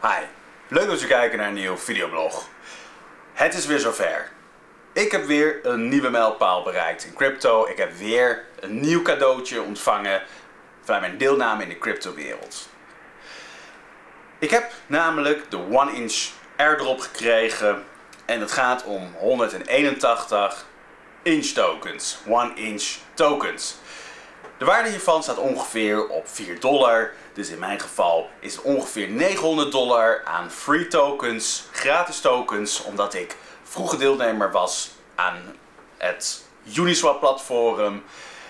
Hi, leuk dat je kijkt naar een nieuw videoblog. Het is weer zover. Ik heb weer een nieuwe mijlpaal bereikt in crypto. Ik heb weer een nieuw cadeautje ontvangen vanuit mijn deelname in de cryptowereld. Ik heb namelijk de 1-inch airdrop gekregen en het gaat om 181 inch tokens. 1-inch tokens. De waarde hiervan staat ongeveer op $4. Dus in mijn geval is het ongeveer $900 aan free tokens, gratis tokens, omdat ik vroeger deelnemer was aan het Uniswap platform.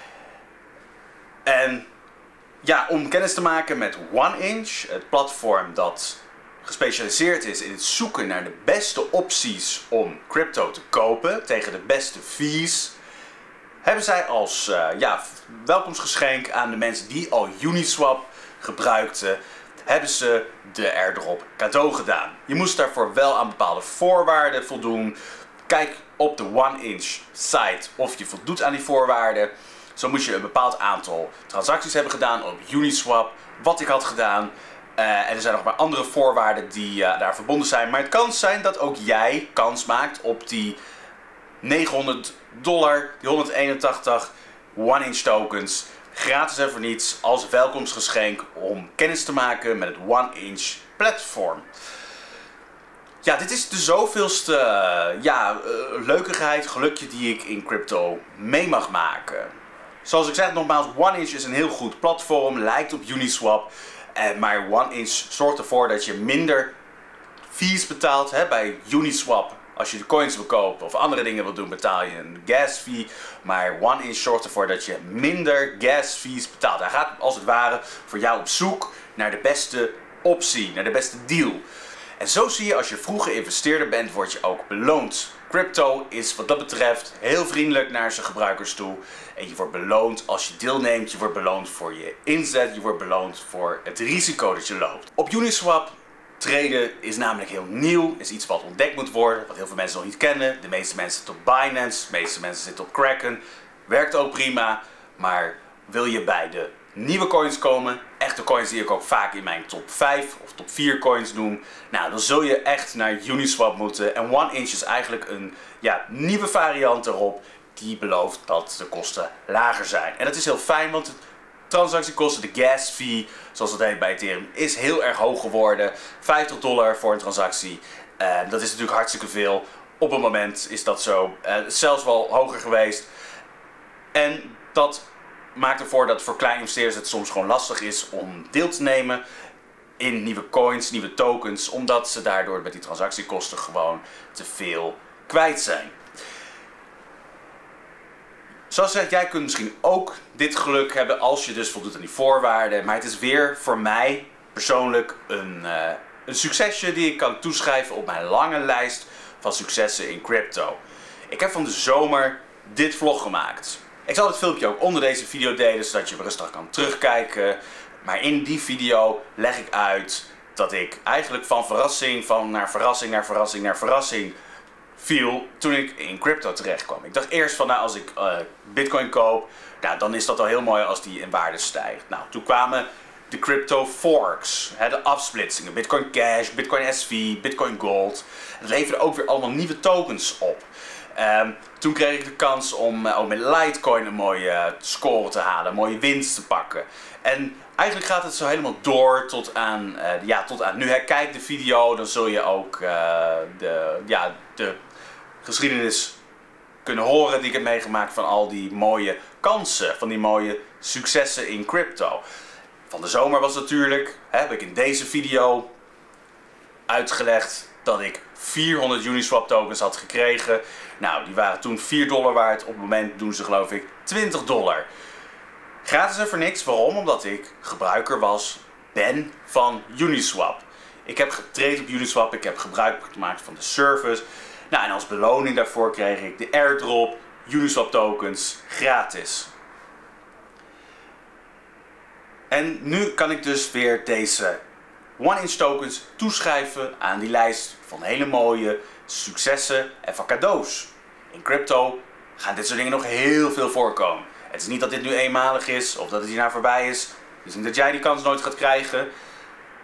En ja, om kennis te maken met 1inch, het platform dat gespecialiseerd is in het zoeken naar de beste opties om crypto te kopen tegen de beste fees, hebben zij als welkomstgeschenk aan de mensen die al Uniswap gebruikten, hebben ze de airdrop cadeau gedaan. Je moest daarvoor wel aan bepaalde voorwaarden voldoen. Kijk op de 1inch site of je voldoet aan die voorwaarden. Zo moest je een bepaald aantal transacties hebben gedaan op Uniswap, wat ik had gedaan. En er zijn nog maar andere voorwaarden die daar verbonden zijn. Maar het kan zijn dat ook jij kans maakt op die $900, die 181 1inch tokens, gratis en voor niets, als welkomstgeschenk om kennis te maken met het 1inch platform. Ja, dit is de zoveelste leukigheid, gelukje die ik in crypto mee mag maken. Zoals ik zeg nogmaals, 1inch is een heel goed platform, lijkt op Uniswap. Maar 1inch zorgt ervoor dat je minder fees betaalt. Bij Uniswap, als je de coins wil kopen of andere dingen wil doen, betaal je een gas fee. Maar 1inch zorgt ervoor dat je minder gas fees betaalt. Hij gaat als het ware voor jou op zoek naar de beste optie, naar de beste deal. En zo zie je, als je vroege investeerder bent, word je ook beloond. Crypto is wat dat betreft heel vriendelijk naar zijn gebruikers toe. En je wordt beloond als je deelneemt, je wordt beloond voor je inzet, je wordt beloond voor het risico dat je loopt. Op Uniswap traden is namelijk heel nieuw, is iets wat ontdekt moet worden, wat heel veel mensen nog niet kennen. De meeste mensen zitten op Binance, de meeste mensen zitten op Kraken. Werkt ook prima, maar wil je bij de nieuwe coins komen, echte coins die ik ook vaak in mijn top 5 of top 4 coins noem, nou, dan zul je echt naar Uniswap moeten. En 1inch is eigenlijk een nieuwe variant erop die belooft dat de kosten lager zijn. En dat is heel fijn, want de transactiekosten, de gas fee, zoals dat heet bij Ethereum, is heel erg hoog geworden. $50 voor een transactie. Dat is natuurlijk hartstikke veel. Op het moment is dat zo. Zelfs wel hoger geweest. En dat maakt ervoor dat voor kleine investeerders het soms gewoon lastig is om deel te nemen in nieuwe coins, nieuwe tokens, omdat ze daardoor met die transactiekosten gewoon te veel kwijt zijn. Zoals gezegd, jij kunt misschien ook dit geluk hebben als je dus voldoet aan die voorwaarden. Maar het is weer voor mij persoonlijk een succesje die ik kan toeschrijven op mijn lange lijst van successen in crypto. Ik heb van de zomer dit vlog gemaakt. Ik zal het filmpje ook onder deze video delen, zodat je rustig kan terugkijken. Maar in die video leg ik uit dat ik eigenlijk van verrassing naar verrassing viel toen ik in crypto terecht kwam. Ik dacht eerst van, nou, als ik Bitcoin koop, nou, dan is dat al heel mooi als die in waarde stijgt. Nou, toen kwamen de crypto forks, de afsplitsingen, Bitcoin Cash, Bitcoin SV, Bitcoin Gold. Het leverde ook weer allemaal nieuwe tokens op. Toen kreeg ik de kans om ook met Litecoin een mooie score te halen, een mooie winst te pakken. En eigenlijk gaat het zo helemaal door tot aan nu. Kijk de video, dan zul je ook de geschiedenis kunnen horen die ik heb meegemaakt van al die mooie kansen, van die mooie successen in crypto. Van de zomer was natuurlijk, heb ik in deze video uitgelegd dat ik 400 Uniswap tokens had gekregen. Nou, die waren toen $4 waard. Op het moment doen ze geloof ik $20. Gratis en voor niks. Waarom? Omdat ik gebruiker ben van Uniswap. Ik heb getraind op Uniswap. Ik heb gebruik gemaakt van de service. Nou, en als beloning daarvoor kreeg ik de airdrop Uniswap tokens gratis. En nu kan ik dus weer deze 1inch tokens toeschrijven aan die lijst van hele mooie successen en van cadeaus. In crypto gaan dit soort dingen nog heel veel voorkomen. Het is niet dat dit nu eenmalig is of dat het hierna voorbij is. Het is niet dat jij die kans nooit gaat krijgen.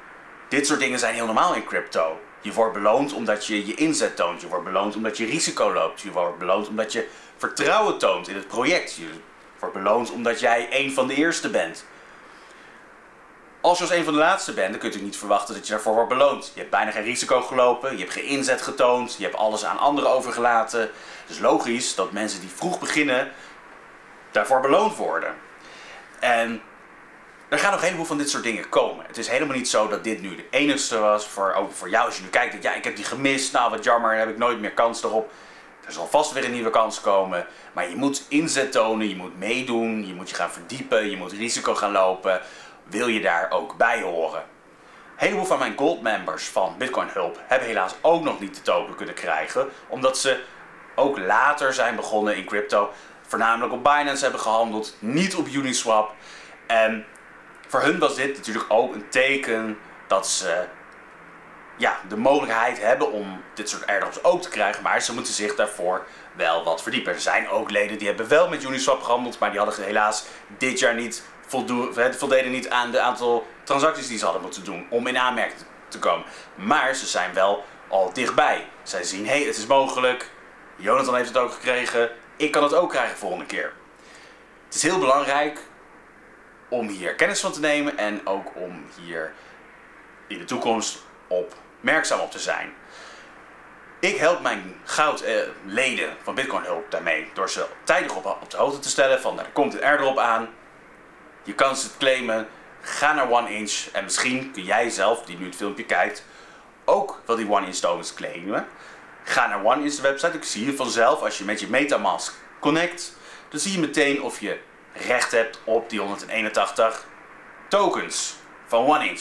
Dit soort dingen zijn heel normaal in crypto. Je wordt beloond omdat je je inzet toont. Je wordt beloond omdat je risico loopt. Je wordt beloond omdat je vertrouwen toont in het project. Je wordt beloond omdat jij een van de eerste bent. Als je als een van de laatste bent, dan kun je natuurlijk niet verwachten dat je daarvoor wordt beloond. Je hebt bijna geen risico gelopen, je hebt geen inzet getoond, je hebt alles aan anderen overgelaten. Dus logisch dat mensen die vroeg beginnen, daarvoor beloond worden. En er gaan nog een heleboel van dit soort dingen komen. Het is helemaal niet zo dat dit nu de enigste was. Ook voor jou als je nu kijkt, dat ja, ik heb die gemist, nou wat jammer, dan heb ik nooit meer kans erop. Er zal vast weer een nieuwe kans komen. Maar je moet inzet tonen, je moet meedoen, je moet je gaan verdiepen, je moet risico gaan lopen. Wil je daar ook bij horen? Een heleboel van mijn gold members van Bitcoin Hulp hebben helaas ook nog niet de token kunnen krijgen. Omdat ze ook later zijn begonnen in crypto. Voornamelijk op Binance hebben gehandeld, niet op Uniswap. En voor hun was dit natuurlijk ook een teken dat ze de mogelijkheid hebben om dit soort airdrops ook te krijgen. Maar ze moeten zich daarvoor wel wat verdiepen. Er zijn ook leden die hebben wel met Uniswap gehandeld, maar die hadden helaas dit jaar niet voldeden niet aan de aantal transacties die ze hadden moeten doen om in aanmerking te komen. Maar ze zijn wel al dichtbij. Zij zien, hé, het is mogelijk. Jonathan heeft het ook gekregen. Ik kan het ook krijgen volgende keer. Het is heel belangrijk om hier kennis van te nemen en ook om hier in de toekomst opmerkzaam op te zijn. Ik help mijn goudleden van Bitcoin Hulp daarmee door ze tijdig op de hoogte te stellen van er komt een airdrop aan. Je kan het claimen. Ga naar OneInch en misschien kun jij zelf, die nu het filmpje kijkt, ook wel die OneInch tokens claimen. Ga naar OneInch de website. Ik zie je vanzelf als je met je Metamask connect. Dan zie je meteen of je recht hebt op die 181 tokens van OneInch.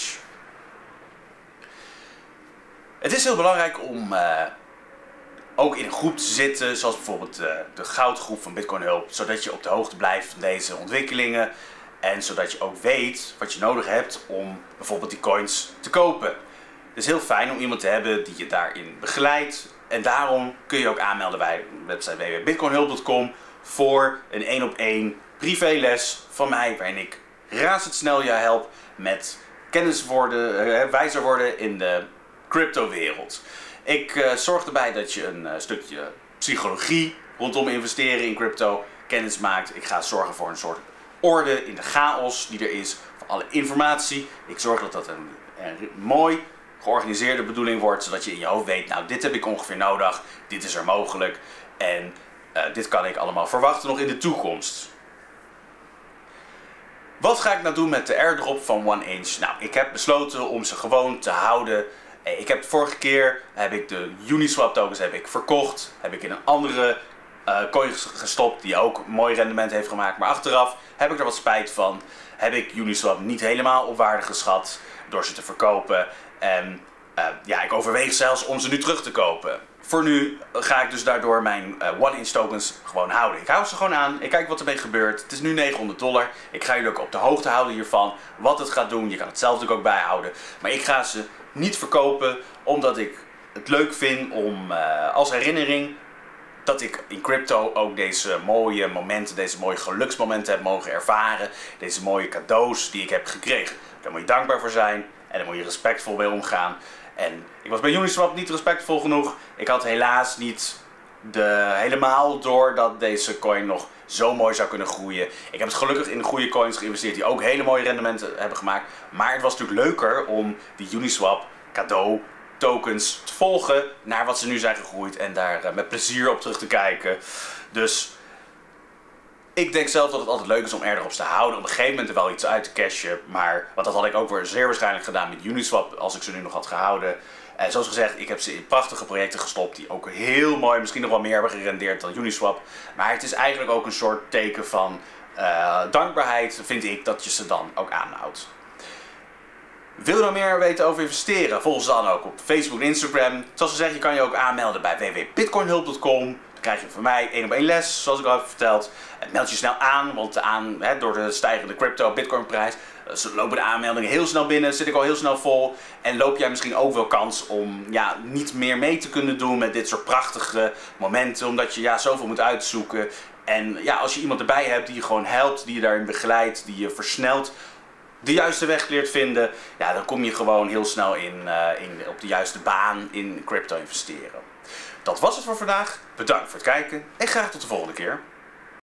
Het is heel belangrijk om ook in een groep te zitten, zoals bijvoorbeeld de goudgroep van Bitcoin Hulp, zodat je op de hoogte blijft van deze ontwikkelingen. En zodat je ook weet wat je nodig hebt om bijvoorbeeld die coins te kopen. Het is heel fijn om iemand te hebben die je daarin begeleidt. En daarom kun je ook aanmelden bij de website www.bitcoinhulp.com voor een 1-op-1 privéles van mij. Waarin ik razendsnel je help met wijzer worden in de cryptowereld. Ik zorg erbij dat je een stukje psychologie rondom investeren in crypto kennis maakt. Ik ga zorgen voor een soort orde in de chaos die er is, voor alle informatie. Ik zorg dat dat een mooi georganiseerde bedoeling wordt, zodat je in je hoofd weet, nou dit heb ik ongeveer nodig, dit is er mogelijk en dit kan ik allemaal verwachten nog in de toekomst. Wat ga ik nou doen met de airdrop van OneInch? Nou, ik heb besloten om ze gewoon te houden. Ik heb de vorige keer de Uniswap tokens verkocht, heb ik in een andere coin gestopt die ook een mooi rendement heeft gemaakt. Maar achteraf heb ik er wat spijt van. Heb ik Uniswap niet helemaal op waarde geschat door ze te verkopen. En ik overweeg zelfs om ze nu terug te kopen. Voor nu ga ik dus daardoor mijn OneInch tokens gewoon houden. Ik hou ze gewoon aan. Ik kijk wat ermee gebeurt. Het is nu $900. Ik ga jullie ook op de hoogte houden hiervan. Wat het gaat doen. Je kan het zelf natuurlijk ook bijhouden. Maar ik ga ze niet verkopen omdat ik het leuk vind om als herinnering dat ik in crypto ook deze mooie momenten, deze mooie geluksmomenten heb mogen ervaren. Deze mooie cadeaus die ik heb gekregen. Daar moet je dankbaar voor zijn en daar moet je respectvol mee omgaan. En ik was bij Uniswap niet respectvol genoeg. Ik had helaas niet helemaal door dat deze coin nog zo mooi zou kunnen groeien. Ik heb het gelukkig in goede coins geïnvesteerd die ook hele mooie rendementen hebben gemaakt. Maar het was natuurlijk leuker om die Uniswap cadeau tokens te volgen naar wat ze nu zijn gegroeid en daar met plezier op terug te kijken. Dus ik denk zelf dat het altijd leuk is om airdrops te houden. Op een gegeven moment er wel iets uit te cashen. Want dat had ik ook weer zeer waarschijnlijk gedaan met Uniswap als ik ze nu nog had gehouden. En zoals gezegd, ik heb ze in prachtige projecten gestopt die ook heel mooi, misschien nog wel meer hebben gerendeerd dan Uniswap. Maar het is eigenlijk ook een soort teken van dankbaarheid, vind ik, dat je ze dan ook aanhoudt. Wil je nog meer weten over investeren? Volg ze dan ook op Facebook en Instagram. Zoals gezegd, je kan je ook aanmelden bij www.bitcoinhulp.com. Dan krijg je van mij 1-op-1 les, zoals ik al heb verteld. Meld je snel aan, want door de stijgende crypto-bitcoin prijs lopen de aanmeldingen heel snel binnen, zit ik al heel snel vol. En loop jij misschien ook wel kans om niet meer mee te kunnen doen met dit soort prachtige momenten. Omdat je zoveel moet uitzoeken. En als je iemand erbij hebt die je gewoon helpt, die je daarin begeleidt, die je versnelt de juiste weg leert vinden, ja, dan kom je gewoon heel snel op de juiste baan in crypto investeren. Dat was het voor vandaag. Bedankt voor het kijken en graag tot de volgende keer.